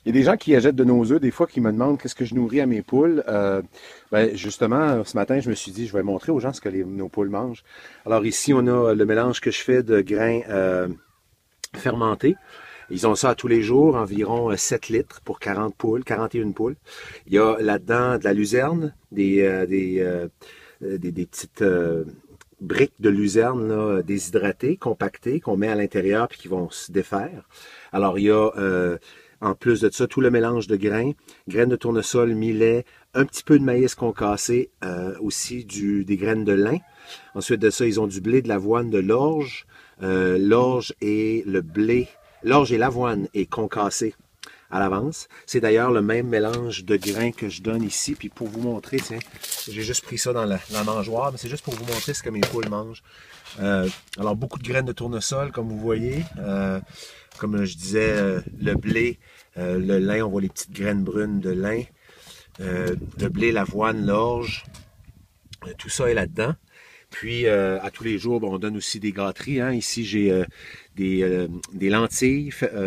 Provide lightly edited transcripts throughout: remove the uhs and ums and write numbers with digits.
Il y a des gens qui achètent de nos œufs, des fois, qui me demandent qu'est-ce que je nourris à mes poules. Ben, justement, ce matin, je me suis dit, je vais montrer aux gens ce que nos poules mangent. Alors ici, on a le mélange que je fais de grains fermentés. Ils ont ça à tous les jours, environ 7 litres pour 40 poules, 41 poules. Il y a là-dedans de la luzerne, des petites briques de luzerne là, déshydratées, compactées, qu'on met à l'intérieur puis qui vont se défaire. Alors, il y a, en plus de ça, tout le mélange de graines de tournesol, millet, un petit peu de maïs concassé, aussi des graines de lin. Ensuite de ça, ils ont du blé, de l'avoine, de l'orge. L'orge et le blé, l'orge et l'avoine est concassé à l'avance. C'est d'ailleurs le même mélange de grains que je donne ici. Puis pour vous montrer, tiens, j'ai juste pris ça dans la mangeoire, mais c'est juste pour vous montrer ce que mes poules mangent. Alors beaucoup de graines de tournesol, comme vous voyez. Comme je disais, le blé, le lin, on voit les petites graines brunes de lin. Le blé, l'avoine, l'orge, tout ça est là-dedans. Puis, à tous les jours, bon, on donne aussi des gâteries. Hein. Ici, j'ai des lentilles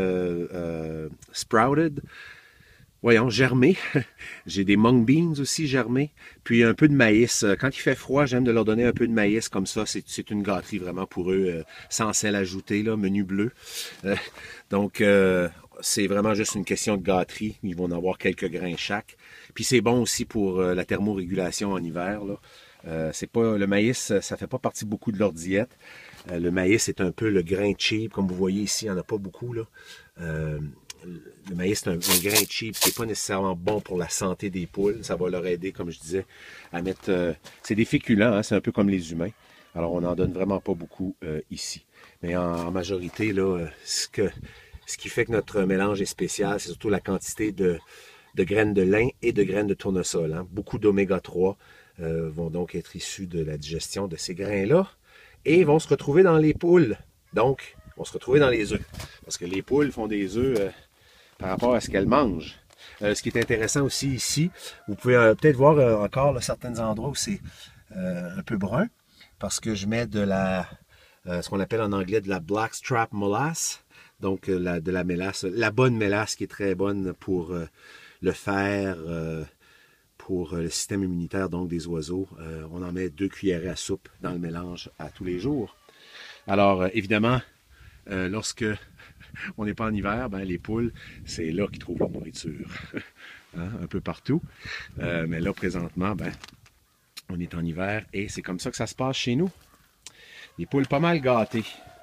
sprouted, voyons, germées. J'ai des mung beans aussi germées. Puis, un peu de maïs. Quand il fait froid, j'aime de leur donner un peu de maïs comme ça. C'est une gâterie vraiment pour eux, sans sel ajouté, là, menu bleu. Donc, c'est vraiment juste une question de gâterie. Ils vont en avoir quelques grains chaque. Puis, c'est bon aussi pour la thermorégulation en hiver, là. C'est pas le maïs, ça fait pas partie beaucoup de leur diète. Le maïs est un peu le grain cheap, comme vous voyez ici, il n'y en a pas beaucoup là. Le maïs c'est un grain cheap qui n'est pas nécessairement bon pour la santé des poules. Ça va leur aider, comme je disais, à mettre. C'est des féculents, hein, c'est un peu comme les humains. Alors on n'en donne vraiment pas beaucoup ici. Mais en majorité là, ce qui fait que notre mélange est spécial, c'est surtout la quantité de graines de lin et de graines de tournesol. Hein. Beaucoup d'oméga 3. Vont donc être issus de la digestion de ces grains-là et vont se retrouver dans les poules. Donc, vont se retrouver dans les œufs. Parce que les poules font des œufs par rapport à ce qu'elles mangent. Ce qui est intéressant aussi ici, vous pouvez peut-être voir encore là, certains endroits où c'est un peu brun, parce que je mets de ce qu'on appelle en anglais de la blackstrap molasses, donc de la mélasse, la bonne mélasse qui est très bonne pour le fer, pour le système immunitaire donc des oiseaux. On en met 2 cuillerées à soupe dans le mélange à tous les jours. Alors, évidemment, lorsque on n'est pas en hiver, ben, les poules, c'est là qu'ils trouvent leur nourriture. Hein, un peu partout. Mais là, présentement, ben, on est en hiver et c'est comme ça que ça se passe chez nous. Les poules pas mal gâtées.